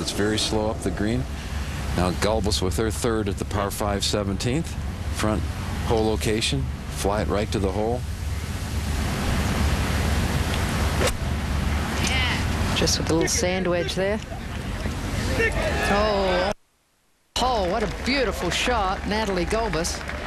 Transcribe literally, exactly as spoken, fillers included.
It's very slow up the green. Now Gulbis with her third at the par five seventeenth. Front hole location. Fly it right to the hole. Just with a little sand wedge there. Oh, oh, what a beautiful shot, Natalie Gulbis.